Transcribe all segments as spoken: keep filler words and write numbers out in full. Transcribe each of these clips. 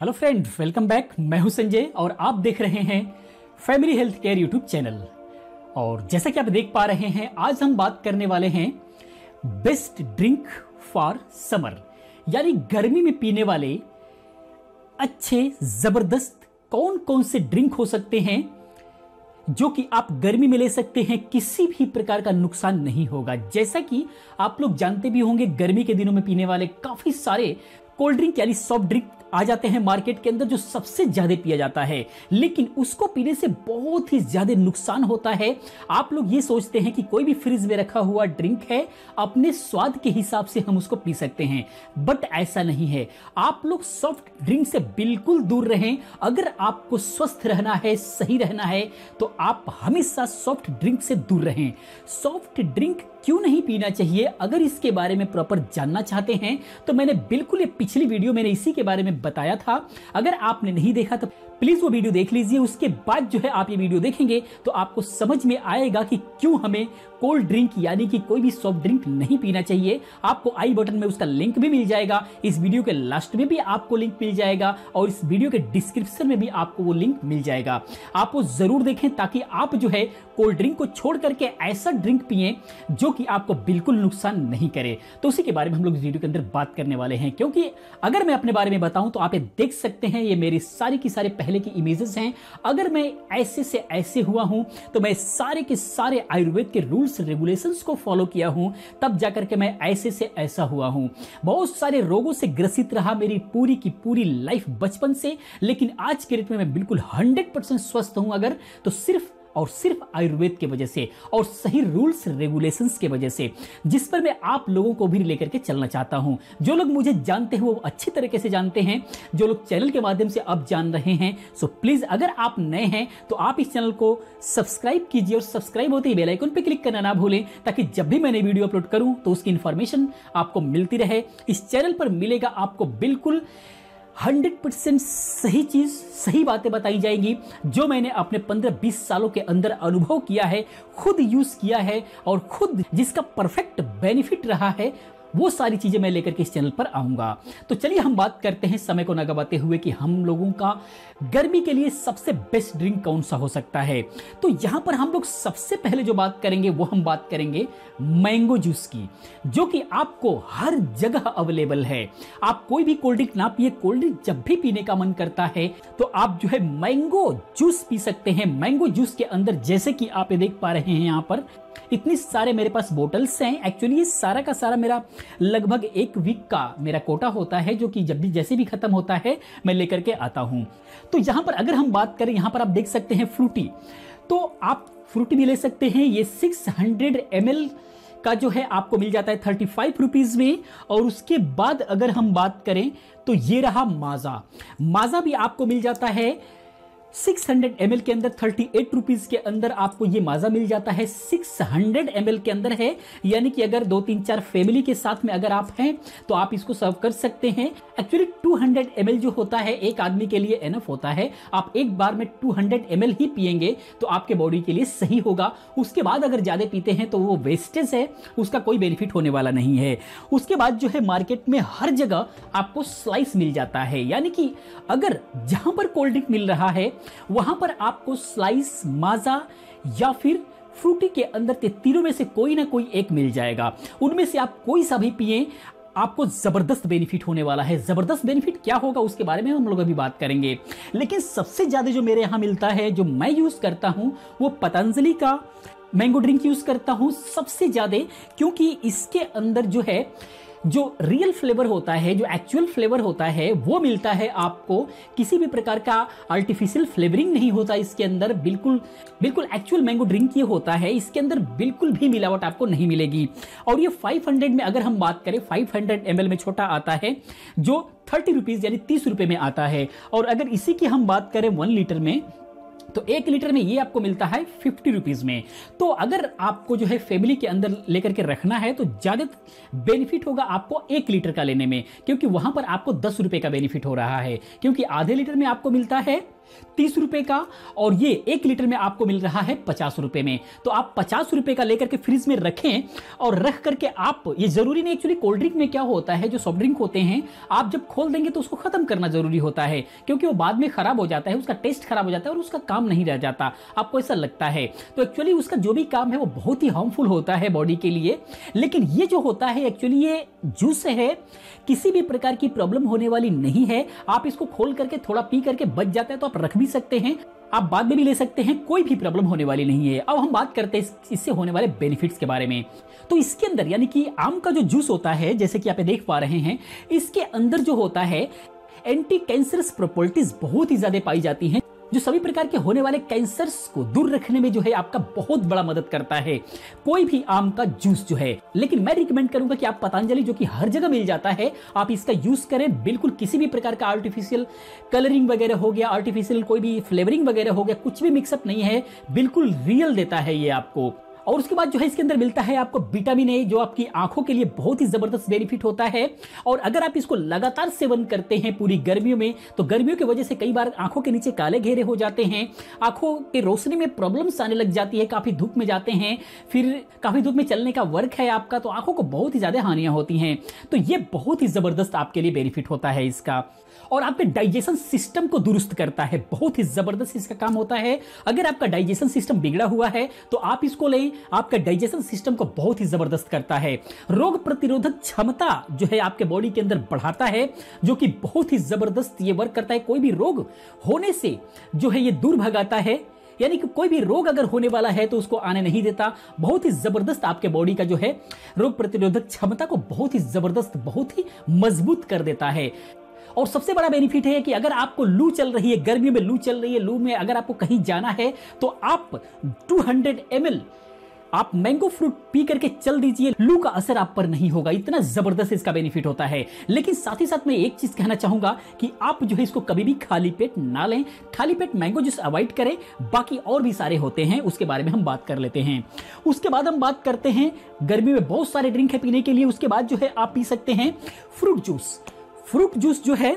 Hello friend, welcome back. मैं हूं संजय और आप देख रहे हैं family health care YouTube channel. और जैसा कि आप देख पा रहे हैं, आज हम बात करने वाले हैं बेस्ट ड्रिंक फॉर समर, यानी गर्मी में पीने वाले अच्छे जबरदस्त कौन कौन से ड्रिंक हो सकते हैं जो कि आप गर्मी में ले सकते हैं, किसी भी प्रकार का नुकसान नहीं होगा। जैसा कि आप लोग जानते भी होंगे, गर्मी के दिनों में पीने वाले काफी सारे कोल्ड ड्रिंक यानी सॉफ्ट ड्रिंक आ जाते हैं मार्केट के अंदर, जो सबसे ज्यादा पिया जाता है, लेकिन उसको पीने से बहुत ही ज्यादा नुकसान होता है। आप लोग ये सोचते हैं कि कोई भी फ्रिज में रखा हुआ ड्रिंक है, अपने स्वाद के हिसाब से हम उसको पी सकते हैं, बट ऐसा नहीं है। आप लोग सॉफ्ट ड्रिंक से बिल्कुल दूर रहें। अगर आपको स्वस्थ रहना है, सही रहना है, तो आप हमेशा सॉफ्ट ड्रिंक से दूर रहें। सॉफ्ट ड्रिंक क्यों नहीं पीना चाहिए, अगर इसके बारे में प्रॉपर जानना चाहते हैं तो मैंने बिल्कुल ये पिछली वीडियो मैंने इसी के बारे में बताया था। अगर आपने नहीं देखा तो प्लीज वो वीडियो देख लीजिए। उसके बाद जो है आप ये वीडियो देखेंगे तो आपको समझ में आएगा कि क्यों हमें कोल्ड ड्रिंक यानी कि कोई भी सॉफ्ट ड्रिंक नहीं पीना चाहिए। आपको आई बटन में उसका लिंक भी मिल जाएगा, इस वीडियो के लास्ट में भी आपको लिंक मिल जाएगा और इस वीडियो के डिस्क्रिप्शन में भी आपको वो लिंक मिल जाएगा। आप वो जरूर देखें ताकि आप जो है कोल्ड ड्रिंक को छोड़ करके ऐसा ड्रिंक पिए जो कि आपको बिल्कुल नुकसान नहीं करे। तो उसी के बारे में हम लोग इस वीडियो के अंदर बात करने वाले हैं, क्योंकि अगर मैं अपने बारे में बताऊं तो आप ये देख सकते हैं, ये मेरी सारी की सारे पहले की इमेजेस हैं। अगर मैं ऐसे से ऐसे हुआ हूं तो मैं सारे के सारे आयुर्वेद के रूल्स रेगुलेशंस को फॉलो किया हूं, तब जाकर के मैं ऐसे से ऐसा हुआ हूं। बहुत सारे रोगों से ग्रसित रहा मेरी पूरी की पूरी लाइफ बचपन से, लेकिन आज के डेट में मैं बिल्कुल हंड्रेड परसेंट स्वस्थ हूं, अगर तो सिर्फ और सिर्फ आयुर्वेद की वजह से और सही रूल्स रेगुलेशंस की वजह से, जिस पर मैं आप लोगों को भी लेकर के चलना चाहता हूं। जो लोग मुझे जानते हैं वो अच्छी तरीके से जानते हैं, जो लोग चैनल के माध्यम से अब जान रहे हैं, सो प्लीज अगर आप नए हैं तो आप इस चैनल को सब्सक्राइब कीजिए और सब्सक्राइब होते ही बेल आइकन पर क्लिक करना ना भूलें, ताकि जब भी मैंने वीडियो अपलोड करूं तो उसकी इंफॉर्मेशन आपको मिलती रहे। इस चैनल पर मिलेगा आपको बिल्कुल हंड्रेड परसेंट सही चीज, सही बातें बताई जाएंगी, जो मैंने अपने पंद्रह बीस सालों के अंदर अनुभव किया है, खुद यूज किया है और खुद जिसका परफेक्ट बेनिफिट रहा है, वो सारी चीजें मैं लेकर के इस चैनल पर आऊंगा। तो चलिए हम बात करते हैं समय को न गवाते हुए कि हम लोगों का गर्मी के लिए सबसे बेस्ट ड्रिंक कौन सा हो सकता है। तो यहां पर हम लोग सबसे पहले जो बात करेंगे वो हम बात करेंगे मैंगो जूस की, जो कि आपको हर जगह अवेलेबल है। आप कोई भी कोल्ड ड्रिंक ना पिए, कोल्ड ड्रिंक जब भी पीने का मन करता है तो आप जो है मैंगो जूस पी सकते हैं। मैंगो जूस के अंदर जैसे कि आप ये देख पा रहे हैं, यहां पर इतनी सारे मेरे पास बोटल्स हैं। एक्चुअली ये सारा का सारा मेरा लगभग एक वीक का मेरा कोटा होता है, जो कि जब भी जैसे भी खत्म होता है मैं लेकर के आता हूं। तो यहां पर अगर हम बात करें, यहां पर आप देख सकते हैं फ्रूटी, तो आप फ्रूटी भी ले सकते हैं। ये सिक्स हंड्रेड एम एल का जो है आपको मिल जाता है थर्टी फाइव रुपीज में। और उसके बाद अगर हम बात करें तो ये रहा माजा। माजा भी आपको मिल जाता है सिक्स हंड्रेड एम एल के अंदर, थर्टी एट रुपीज के अंदर आपको ये माजा मिल जाता है। सिक्स हंड्रेड एम एल के अंदर है, यानी कि अगर दो तीन चार फैमिली के साथ में अगर आप हैं तो आप इसको सर्व कर सकते हैं। Actually two hundred M L जो होता है एक आदमी के लिए एनफ होता है। आप एक बार में टू हंड्रेड एम एल ही पिएंगे तो आपके बॉडी के लिए सही होगा। उसके बाद अगर ज्यादा पीते हैं तो वो वेस्टेज है, उसका कोई बेनिफिट होने वाला नहीं है। उसके बाद जो है मार्केट में हर जगह आपको स्लाइस मिल जाता है, यानी कि अगर जहां पर कोल्ड ड्रिंक मिल रहा है वहां पर आपको स्लाइस, माजा या फिर फ्रूटी के अंदर के तीनों में से कोई ना कोई एक मिल जाएगा। उनमें से आप कोई सा भी पिए, आपको जबरदस्त बेनिफिट होने वाला है। जबरदस्त बेनिफिट क्या होगा उसके बारे में हम लोग अभी बात करेंगे, लेकिन सबसे ज्यादा जो मेरे यहां मिलता है, जो मैं यूज करता हूं, वो पतंजलि का मैंगो ड्रिंक यूज करता हूं सबसे ज्यादा, क्योंकि इसके अंदर जो है जो रियल फ्लेवर होता है, जो एक्चुअल फ्लेवर होता है वो मिलता है आपको। किसी भी प्रकार का आर्टिफिशियल फ्लेवरिंग नहीं होता इसके अंदर, बिल्कुल बिल्कुल एक्चुअल मैंगो ड्रिंक ये होता है। इसके अंदर बिल्कुल भी मिलावट आपको नहीं मिलेगी। और ये फाइव हंड्रेड में अगर हम बात करें, फाइव हंड्रेड एम एल में छोटा आता है जो थर्टी रुपीज यानी तीस रुपए में आता है। और अगर इसी की हम बात करें वन लीटर में, तो एक लीटर में ये आपको मिलता है फिफ्टी रुपीज में। तो अगर आपको जो है फैमिली के अंदर लेकर के रखना है तो ज्यादा बेनिफिट होगा आपको एक लीटर का लेने में, क्योंकि वहां पर आपको दस रुपए का बेनिफिट हो रहा है, क्योंकि आधे लीटर में आपको मिलता है तीस रुपए का और ये एक लीटर में आपको मिल रहा है पचास रुपए में। तो आप पचास रुपए का लेकर के फ्रिज में रखें और रख करके आप, ये जरूरी नहीं, एक्चुअली कोल्ड ड्रिंक में क्या होता है, जो सॉफ्ट ड्रिंक होते हैं आप जब खोल देंगे तो उसको खत्म करना जरूरी होता है, क्योंकि वो बाद में खराब हो जाता है, उसका टेस्ट खराब हो जाता है और उसका काम नहीं रह जाता, आपको ऐसा लगता है। तो एक्चुअली उसका जो भी काम है वो बहुत ही हार्मफुल होता है बॉडी के लिए। लेकिन ये जो होता है एक्चुअली ये जूस है, किसी भी प्रकार की प्रॉब्लम होने वाली नहीं है। आप इसको खोल करके थोड़ा पी करके बच जाता है तो आप रख भी सकते हैं, आप बाद में भी ले सकते हैं, कोई भी प्रॉब्लम होने वाली नहीं है। अब हम बात करते हैं इससे होने वाले बेनिफिट्स के बारे में। तो इसके अंदर यानी कि आम का जो जूस होता है, जैसे कि आप देख पा रहे हैं, इसके अंदर जो होता है एंटी कैंसरस प्रॉपर्टीज बहुत ही ज्यादा पाई जाती हैं, जो सभी प्रकार के होने वाले कैंसर्स को दूर रखने में जो है आपका बहुत बड़ा मदद करता है कोई भी आम का जूस जो है। लेकिन मैं रिकमेंड करूंगा कि आप पतंजलि, जो कि हर जगह मिल जाता है, आप इसका यूज करें। बिल्कुल किसी भी प्रकार का आर्टिफिशियल कलरिंग वगैरह हो गया, आर्टिफिशियल कोई भी फ्लेवरिंग वगैरह हो गया, कुछ भी मिक्सअप नहीं है, बिल्कुल रियल देता है ये आपको। और उसके बाद जो है इसके अंदर मिलता है आपको विटामिन ए, जो आपकी आंखों के लिए बहुत ही जबरदस्त बेनिफिट होता है। और अगर आप इसको लगातार सेवन करते हैं पूरी गर्मियों में, तो गर्मियों की वजह से कई बार आंखों के नीचे काले घेरे हो जाते हैं, आंखों की रोशनी में प्रॉब्लम्स आने लग जाती है, काफी धूप में जाते हैं, फिर काफी धूप में चलने का वर्क है आपका, तो आंखों को बहुत ही ज्यादा हानियां होती हैं। तो ये बहुत ही जबरदस्त आपके लिए बेनिफिट होता है इसका। और आपके डाइजेशन सिस्टम को दुरुस्त करता है, बहुत ही जबरदस्त इसका काम होता है। अगर आपका डाइजेशन सिस्टम बिगड़ा हुआ है तो आप इसको लें, आपका डाइजेशन सिस्टम को बहुत ही जबरदस्त करता है। रोग प्रतिरोधक क्षमता जो है आपके बॉडी के अंदर बढ़ाता है, जो कि बहुत ही जबरदस्त ये वर्क करता है। कोई भी रोग होने से जो है ये दूर भगाता है, यानी कि कोई भी रोग अगर होने वाला है तो उसको आने नहीं देता। बहुत ही जबरदस्त आपके बॉडी का जो है रोग प्रतिरोधक क्षमता को बहुत ही जबरदस्त, बहुत ही मजबूत कर देता है। और सबसे बड़ा बेनिफिट है कि अगर आपको लू चल रही है, गर्मियों में लू चल रही है, लू में अगर आपको कहीं जाना है तो आप दो सौ एम एल आप मैंगो फ्रूट पी करके चल दीजिए, लू का असर आप पर नहीं होगा, इतना जबरदस्त इसका बेनिफिट होता है। लेकिन साथ ही साथ मैं एक चीज कहना चाहूंगा कि आप जो है इसको कभी भी खाली पेट ना लें, खाली पेट मैंगो जूस अवॉइड करें। बाकी और भी सारे होते हैं, उसके बारे में हम बात कर लेते हैं। उसके बाद हम बात करते हैं, गर्मी में बहुत सारे ड्रिंक है पीने के लिए। उसके बाद जो है आप पी सकते हैं फ्रूट जूस। फ्रूट जूस जो है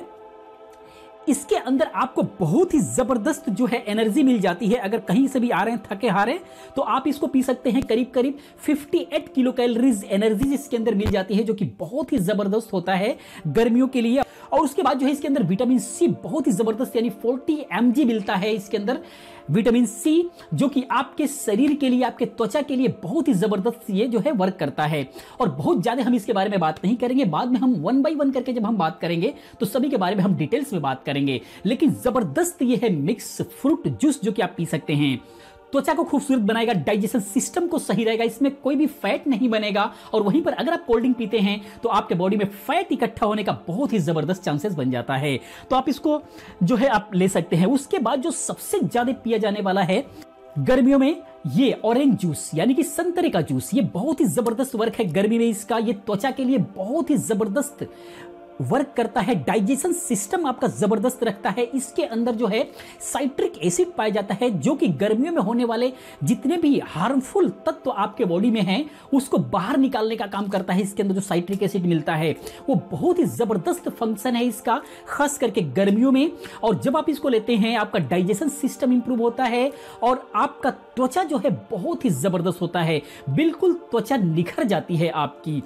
इसके अंदर आपको बहुत ही जबरदस्त जो है एनर्जी मिल जाती है। अगर कहीं से भी आ रहे हैं थके हारे तो आप इसको पी सकते हैं। करीब करीब अट्ठावन किलो कैलोरीज एनर्जी इसके अंदर मिल जाती है, जो कि बहुत ही जबरदस्त होता है गर्मियों के लिए। और उसके बाद जो है इसके अंदर विटामिन सी बहुत ही जबरदस्त, यानी चालीस एम जी मिलता है इसके अंदर विटामिन सी, जो कि आपके शरीर के लिए, आपके त्वचा के लिए बहुत ही जबरदस्त ये जो है वर्क करता है। और बहुत ज्यादा हम इसके बारे में बात नहीं करेंगे, बाद में हम वन बाय वन करके जब हम बात करेंगे तो सभी के बारे में हम डिटेल्स में बात करेंगे। लेकिन जबरदस्त ये है मिक्स फ्रूट जूस जो कि आप पी सकते हैं। त्वचा को खूबसूरत बनाएगा, डाइजेशन सिस्टम को सही रहेगा, इसमें कोई भी फैट नहीं बनेगा। और वहीं पर अगर आप कोल्ड ड्रिंक पीते हैं तो आपके बॉडी में फैट इकट्ठा होने का बहुत ही जबरदस्त चांसेस बन जाता है। तो आप इसको जो है आप ले सकते हैं। उसके बाद जो सबसे ज्यादा पिया जाने वाला है गर्मियों में, ये ऑरेंज जूस यानी कि संतरे का जूस, ये बहुत ही जबरदस्त वर्क है गर्मी में इसका। ये त्वचा के लिए बहुत ही जबरदस्त वर्क करता है, डाइजेशन सिस्टम आपका जबरदस्त रखता है। इसके अंदर जो है साइट्रिक एसिड पाया जाता है, जो कि गर्मियों में होने वाले जितने भी हार्मफुल तत्व आपके बॉडी में हैं उसको बाहर निकालने का काम करता है। इसके अंदर जो साइट्रिक एसिड मिलता है वो बहुत ही जबरदस्त फंक्शन है इसका, खास करके गर्मियों में। और जब आप इसको लेते हैं आपका डाइजेशन सिस्टम इंप्रूव होता है और आपका त्वचा जो है बहुत ही जबरदस्त होता है, बिल्कुल त्वचा निखर जाती है आपकी।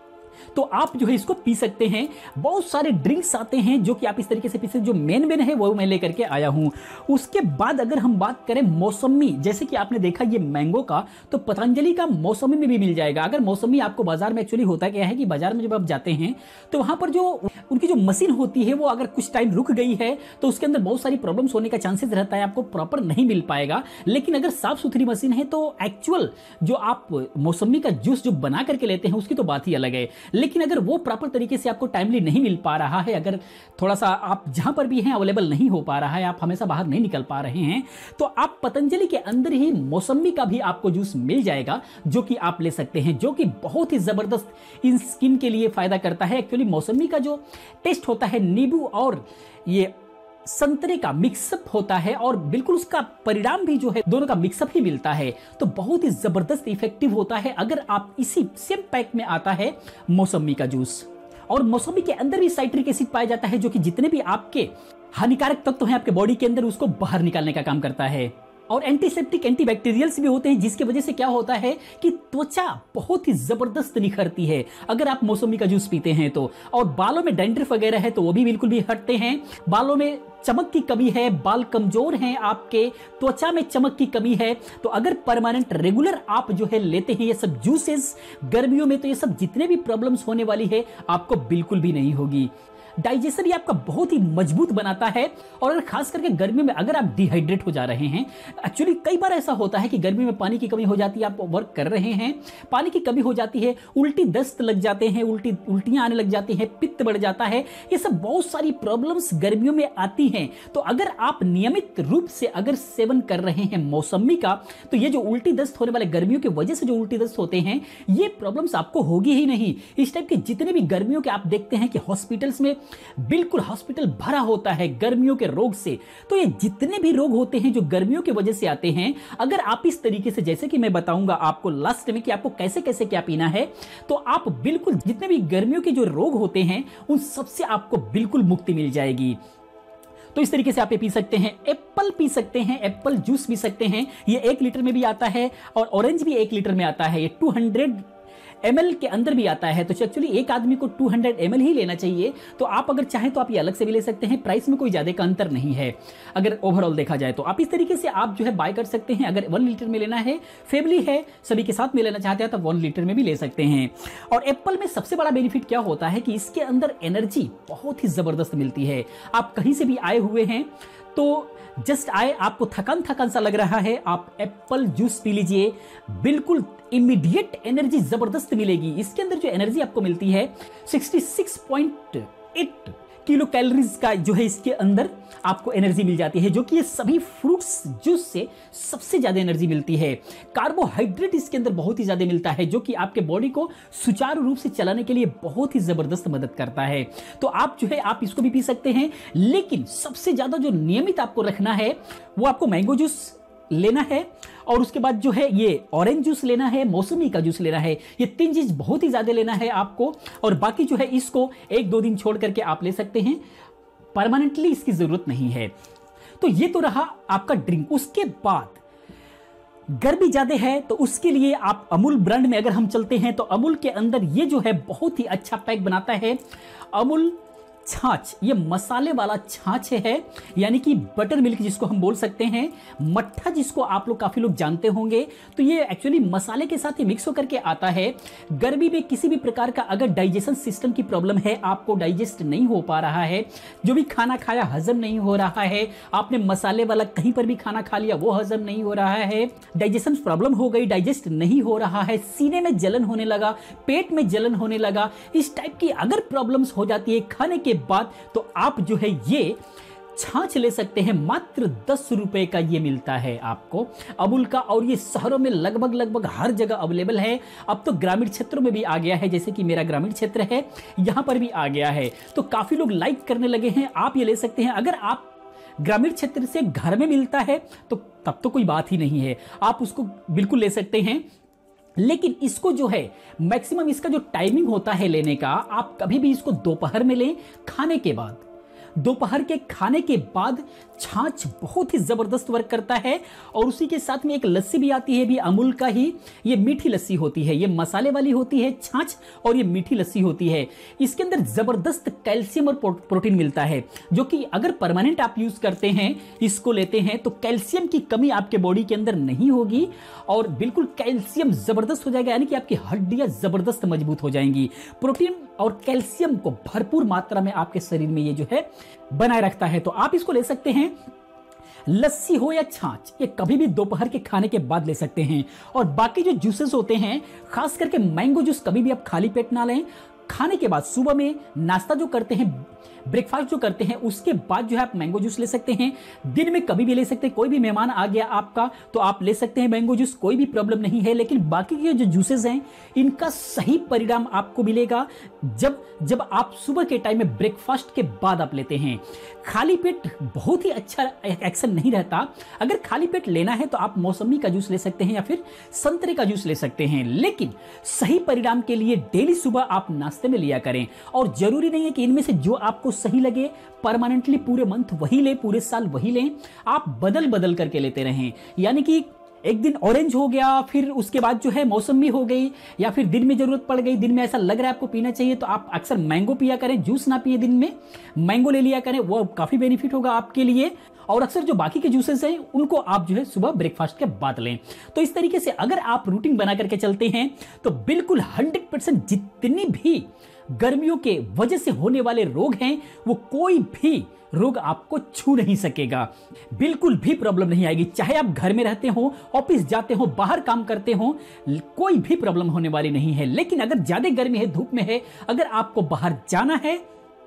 तो आप जो है इसको पी सकते हैं। बहुत सारे ड्रिंक्स आते हैं जो कि आप इस तरीके से पी सकते हैं। जो मेन मेन है वो मैं लेकर के आया हूं। उसके बाद अगर हम बात करें मौसमी, जैसे कि आपने देखा ये मैंगो का, तो पतंजलि का मौसमी में भी मिल जाएगा। अगर मौसमी आपको बाजार में, एक्चुअली होता क्या है कि बाजार में जब आप जाते हैं तो वहां पर जो उनकी जो मशीन होती है वो अगर कुछ टाइम रुक गई है तो उसके अंदर बहुत सारी प्रॉब्लम्स होने का चांसेस रहता है, आपको प्रॉपर नहीं मिल पाएगा। लेकिन अगर साफ सुथरी मशीन है तो एक्चुअल जो आप मौसमी का जूस जो बना करके लेते हैं उसकी तो बात ही अलग है। लेकिन अगर वो प्रॉपर तरीके से आपको टाइमली नहीं मिल पा रहा है, अगर थोड़ा सा आप जहां पर भी हैं अवेलेबल नहीं हो पा रहा है, आप हमेशा बाहर नहीं निकल पा रहे हैं, तो आप पतंजलि के अंदर ही मौसमी का भी आपको जूस मिल जाएगा जो कि आप ले सकते हैं, जो कि बहुत ही जबरदस्त इन स्किन के लिए फायदा करता है। एक्चुअली मौसमी का जो टेस्ट होता है नींबू और ये संतरे का मिक्सअप होता है और बिल्कुल उसका परिणाम भी जो है दोनों का मिक्सअप ही मिलता है, तो बहुत ही जबरदस्त इफेक्टिव होता है। अगर आप इसी सेम पैक में आता है मौसमी का जूस, और मौसमी के अंदर भी साइट्रिक एसिड पाया जाता है जो कि जितने भी आपके हानिकारक तत्व हैं आपके बॉडी के अंदर उसको बाहर निकालने का काम करता है। और एंटीसेप्टिक एंटीबैक्टीरियल्स भी होते हैं जिसकी वजह से क्या होता है कि त्वचा बहुत ही जबरदस्त निखरती है अगर आप मौसमी का जूस पीते हैं तो। और बालों में डैंड्रफ वगैरह है तो वो भी बिल्कुल भी हटते हैं। बालों में चमक की कमी है, बाल कमजोर हैं आपके, त्वचा में चमक की कमी है, तो अगर परमानेंट रेगुलर आप जो है लेते हैं ये सब जूसेस गर्मियों में, तो ये सब जितने भी प्रॉब्लम्स होने वाली है आपको बिल्कुल भी नहीं होगी। डाइजेशन ये आपका बहुत ही मजबूत बनाता है। और अगर खास करके गर्मी में अगर आप डिहाइड्रेट हो जा रहे हैं, एक्चुअली कई बार ऐसा होता है कि गर्मी में पानी की कमी हो जाती है, आप वर्क कर रहे हैं, पानी की कमी हो जाती है, उल्टी दस्त लग जाते हैं, उल्टी उल्टियां आने लग जाती हैं, पित्त बढ़ जाता है, ये सब बहुत सारी प्रॉब्लम्स गर्मियों में आती हैं। तो अगर आप नियमित रूप से अगर सेवन कर रहे हैं मौसमी का, तो ये जो उल्टी दस्त होने वाले गर्मियों की वजह से जो उल्टी दस्त होते हैं ये प्रॉब्लम्स आपको होगी ही नहीं। इस टाइप के जितने भी गर्मियों के आप देखते हैं कि हॉस्पिटल्स में बिल्कुल हॉस्पिटल भरा होता है गर्मियों के रोग से, तो ये जितने भी रोग होते हैं जो गर्मियों की वजह से आते हैं, अगर आप इस तरीके से, जैसे कि मैं बताऊंगा आपको लास्ट में कि आपको कैसे कैसे क्या पीना है, तो आप बिल्कुल जितने भी गर्मियों के जो रोग होते हैं उन सबसे आपको बिल्कुल मुक्ति मिल जाएगी। तो इस तरीके से आप ये पी सकते हैं। एप्पल पी सकते हैं, एप्पल जूस पी सकते हैं, ये एक लीटर में भी आता है और ऑरेंज भी एक लीटर में आता है, ये टू हंड्रेड एम एल के अंदर भी आता है। तो एक्चुअली एक आदमी को टू हंड्रेड एम एल ही लेना चाहिए। तो आप अगर चाहें तो आप ये अलग से भी ले सकते हैं, प्राइस में कोई ज्यादा का अंतर नहीं है अगर ओवरऑल देखा जाए तो। आप इस तरीके से आप जो है बाय कर सकते हैं। अगर वन लीटर में लेना है, फैमिली है, सभी के साथ में लेना चाहते हैं तो वन लीटर में भी ले सकते हैं। और एप्पल में सबसे बड़ा बेनिफिट क्या होता है कि इसके अंदर एनर्जी बहुत ही जबरदस्त मिलती है। आप कहीं से भी आए हुए हैं तो जस्ट आए, आपको थकान थकान सा लग रहा है, आप एप्पल जूस पी लीजिए, बिल्कुल इमीडिएट एनर्जी जबरदस्त मिलेगी। इसके अंदर जो एनर्जी आपको मिलती है छियासठ पॉइंट आठ किलो कैलोरीज का जो है इसके अंदर आपको एनर्जी मिल जाती है, जो कि ये सभी फ्रूट्स जूस से सबसे ज्यादा एनर्जी मिलती है। कार्बोहाइड्रेट इसके अंदर बहुत ही ज्यादा मिलता है जो कि आपके बॉडी को सुचारू रूप से चलाने के लिए बहुत ही जबरदस्त मदद करता है। तो आप जो है आप इसको भी पी सकते हैं, लेकिन सबसे ज्यादा जो नियमित आपको रखना है वो आपको मैंगो जूस लेना है और उसके बाद जो है ये ऑरेंज जूस लेना है, मौसमी का जूस लेना है। ये तीन चीज बहुत ही ज्यादा लेना है आपको, और बाकी जो है इसको एक दो दिन छोड़ करके आप ले सकते हैं, परमानेंटली इसकी जरूरत नहीं है। तो ये तो रहा आपका ड्रिंक। उसके बाद गर्मी ज्यादा है तो उसके लिए आप अमूल ब्रांड में अगर हम चलते हैं तो अमूल के अंदर ये जो है बहुत ही अच्छा पैक बनाता है अमूल छाछ। ये मसाले वाला छाछ है, यानी कि बटर मिल्क जिसको हम बोल सकते हैं, मट्ठा जिसको आप लोग काफी लोग जानते होंगे। तो ये एक्चुअली मसाले के साथ ही मिक्स होकर के आता है। गर्मी में किसी भी प्रकार का अगर डाइजेशन सिस्टम की प्रॉब्लम है, आपको डाइजेस्ट नहीं हो पा रहा है, जो भी खाना खाया हजम नहीं हो रहा है, आपने मसाले वाला कहीं पर भी खाना खा लिया वो हजम नहीं हो रहा है, डाइजेशन प्रॉब्लम हो गई, डाइजेस्ट नहीं हो रहा है, सीने में जलन होने लगा, पेट में जलन होने लगा, इस टाइप की अगर प्रॉब्लम्स हो जाती है खाने के बाद, तो आप जो है ये छाछ ले सकते हैं। मात्र दस रुपए का ये मिलता है आपको अमूल का, और ये शहरों में लगभग लगभग हर जगह अवेलेबल है। अब तो ग्रामीण क्षेत्रों में भी आ गया है, जैसे कि मेरा ग्रामीण क्षेत्र है यहां पर भी आ गया है, तो काफी लोग लाइक करने लगे हैं। आप ये ले सकते हैं। अगर आप ग्रामीण क्षेत्र से घर में मिलता है तो तब तो कोई बात ही नहीं है, आप उसको बिल्कुल ले सकते हैं। लेकिन इसको जो है मैक्सिमम इसका जो टाइमिंग होता है लेने का, आप कभी भी इसको दोपहर में लें, खाने के बाद। दोपहर के खाने के बाद छाछ बहुत ही जबरदस्त वर्क करता है। और उसी के साथ में एक लस्सी भी आती है, भी अमूल का ही, ये मीठी लस्सी होती है, ये मसाले वाली होती है छाछ, और ये मीठी लस्सी होती है। इसके अंदर जबरदस्त कैल्शियम और प्रोटीन मिलता है, जो कि अगर परमानेंट आप यूज करते हैं, इसको लेते हैं, तो कैल्शियम की कमी आपके बॉडी के अंदर नहीं होगी और बिल्कुल कैल्शियम जबरदस्त हो जाएगा, यानी कि आपकी हड्डियां जबरदस्त मजबूत हो जाएंगी। प्रोटीन और कैल्शियम को भरपूर मात्रा में आपके शरीर में ये जो है बनाए रखता है। तो आप इसको ले सकते हैं, लस्सी हो या छाछ, ये कभी भी दोपहर के खाने के बाद ले सकते हैं। और बाकी जो जूसेस होते हैं, खास करके मैंगो जूस कभी भी आप खाली पेट ना लें, खाने के बाद सुबह में नाश्ता जो करते हैं, ब्रेकफास्ट जो करते हैं, उसके बाद जो है आप मैंगो जूस ले सकते हैं। दिन में कभी भी ले सकते हैं, कोई भी मेहमान आ गया आपका तो आप ले सकते हैं मैंगो जूस, कोई भी प्रॉब्लम नहीं है। लेकिन बाकी के जो जूसेस हैं इनका सही परिणाम आपको मिलेगा जब जब आप सुबह के टाइम में ब्रेकफास्ट के बाद आप लेते हैं। खाली पेट बहुत ही अच्छा एक्शन नहीं रहता। अगर खाली पेट लेना है तो आप मौसमी का जूस ले सकते हैं या फिर संतरे का जूस ले सकते हैं, लेकिन सही परिणाम के लिए डेली सुबह आप नाश्ते में लिया करें। और जरूरी नहीं है कि इनमें से जो आपको सही लगे परमानेंटली पूरे मंथ वही लें, पूरे साल वही लें, आप बदल बदल करके लेते रहें। यानी कि एक दिन ऑरेंज हो गया, फिर उसके बाद जो है मौसमी हो गई, या फिर दिन में जरूरत पड़ गई, दिन में ऐसा लग रहा है आपको पीना चाहिए तो आप अक्सर मैंगो पिया करें, जूस ना पिए, दिन में मैंगो ले लिया करें, वो काफी बेनिफिट होगा आपके लिए। और अक्सर जो बाकी के जूसेस हैं उनको आप जो है सुबह ब्रेकफास्ट के बाद लें। तो इस तरीके से अगर आप रूटीन बना करके चलते हैं तो बिल्कुल हंड्रेड परसेंट जितनी भी गर्मियों के वजह से होने वाले रोग हैं वो कोई भी रोग आपको छू नहीं सकेगा, बिल्कुल भी प्रॉब्लम नहीं आएगी। चाहे आप घर में रहते हो, ऑफिस जाते हो, बाहर काम करते हो, कोई भी प्रॉब्लम होने वाली नहीं है। लेकिन अगर ज्यादा गर्मी है, धूप में है, अगर आपको बाहर जाना है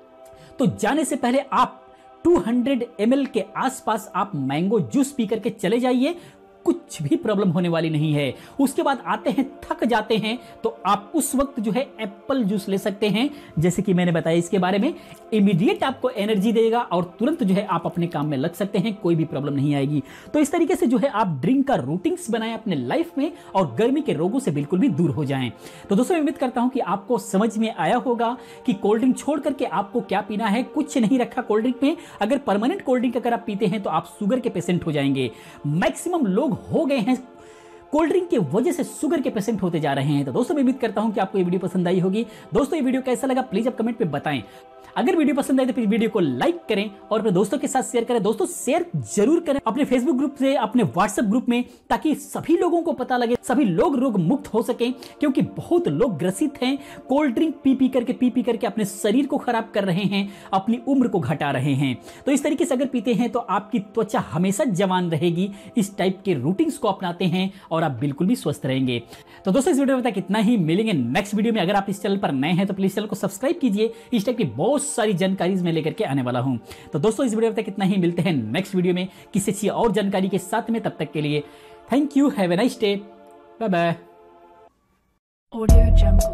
तो जाने से पहले आप दो सौ एम एल के आसपास आप मैंगो जूस पी करके चले जाइए, कुछ भी प्रॉब्लम होने वाली नहीं है। उसके बाद आते हैं, थक जाते हैं तो आप उस वक्त जो है एप्पल जूस ले सकते हैं, जैसे कि मैंने बताया इसके बारे में। इमीडिएट आपको एनर्जी देगा और तुरंत जो है आप अपने काम में लग सकते हैं, कोई भी प्रॉब्लम नहीं आएगी। तो इस तरीके से जो है आप ड्रिंक का रूटीन्स बनाएं अपने लाइफ में और गर्मी के रोगों से बिल्कुल भी दूर हो जाएं। तो दोस्तों, उम्मीद करता हूं कि आपको समझ में आया होगा कि कोल्ड ड्रिंक छोड़ करके आपको क्या पीना है। कुछ नहीं रखा कोल्ड ड्रिंक में। अगर परमानेंट कोल्ड ड्रिंक अगर आप पीते हैं तो आप शुगर के पेशेंट हो जाएंगे। मैक्सिमम लोग हो गए हैं कोल्ड ड्रिंक की वजह से शुगर के पेशेंट होते जा रहे हैं। तो दोस्तों, मैं उम्मीद करता हूं कि आपको ये वीडियो पसंद आई होगी। दोस्तों, ये वीडियो कैसा लगा प्लीज आप कमेंट पे बताएं। अगर वीडियो पसंद आए तो प्लीज वीडियो को लाइक करें और अपने दोस्तों के साथ शेयर करें। दोस्तों, शेयर जरूर करें अपने फेसबुक ग्रुप से, अपने व्हाट्सएप ग्रुप में, ताकि सभी लोगों को पता लगे, सभी लोग रोग मुक्त हो सके। क्योंकि बहुत लोग ग्रसित हैं, कोल्ड ड्रिंक पी पी करके पी पी करके अपने शरीर को खराब कर रहे हैं, अपनी उम्र को घटा रहे हैं। तो इस तरीके से अगर पीते हैं तो आपकी त्वचा हमेशा जवान रहेगी। इस टाइप के रूटीन्स को अपनाते हैं और आप बिल्कुल भी स्वस्थ रहेंगे। तो दोस्तों, इस वीडियो में कितना ही, मिलेंगे नेक्स्ट वीडियो में। अगर आप इस चैनल पर नए हैं तो प्लीज चैनल को सब्सक्राइब कीजिए। इस टाइप की बहुत सारी जानकारी मैं लेकर के आने वाला हूं। तो दोस्तों, इस वीडियो में कितना ही, मिलते हैं नेक्स्ट वीडियो में किसी अच्छी और जानकारी के साथ में। तब तक के लिए thank you, have a nice day, bye bye. Audio jungle.